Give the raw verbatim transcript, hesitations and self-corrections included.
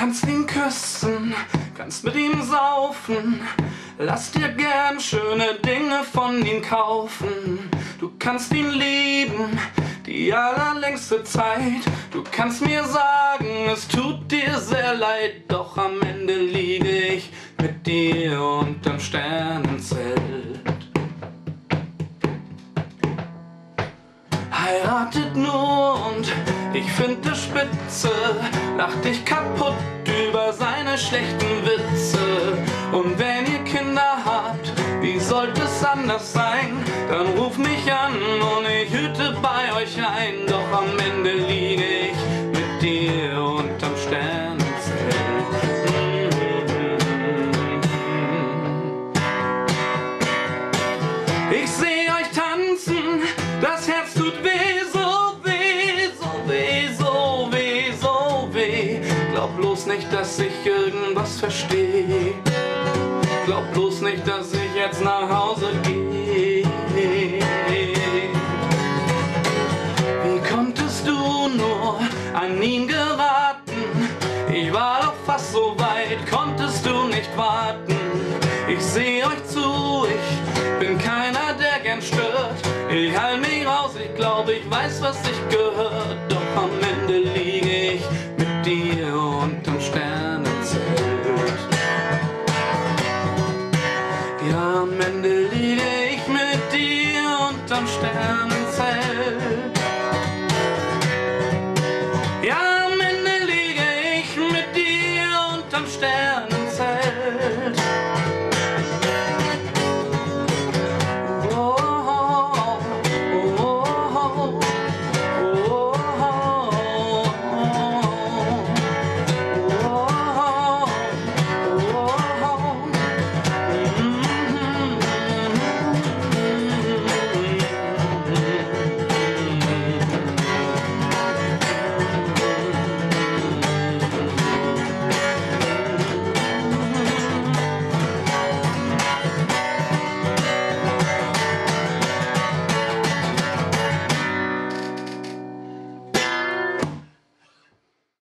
kannst ihn küssen, kannst mit ihm saufen, lass dir gern schöne Dinge von ihm kaufen. Du kannst ihn lieben, die allerlängste Zeit. Du kannst mir sagen, es tut dir sehr leid, doch am Ende liege ich mit dir unterm Sternenzelt. Heiratet nur und ich find es spitze, lach dich kaputt über seine schlechten Witze. Und wenn ihr Kinder habt, wie sollte es anders sein? Dann ruf mich an und ich hüte bei euch ein. Doch am Ende liege ich mit dir unterm Sternenzelt. Ich seh euch tanzen, das Herz tut weh, so weh, so weh, so weh, so weh. Glaub bloß nicht, dass ich irgendwas verstehe. Glaub bloß nicht, dass ich jetzt nach Hause gehe. Wie konntest du nur an ihn geraten? Ich war doch fast so weit, konntest du nicht warten? Ich seh euch zu, ich bin keiner, der gern stört. Ich heil mich raus, ich glaub, ich weiß, was ich gehört. Doch am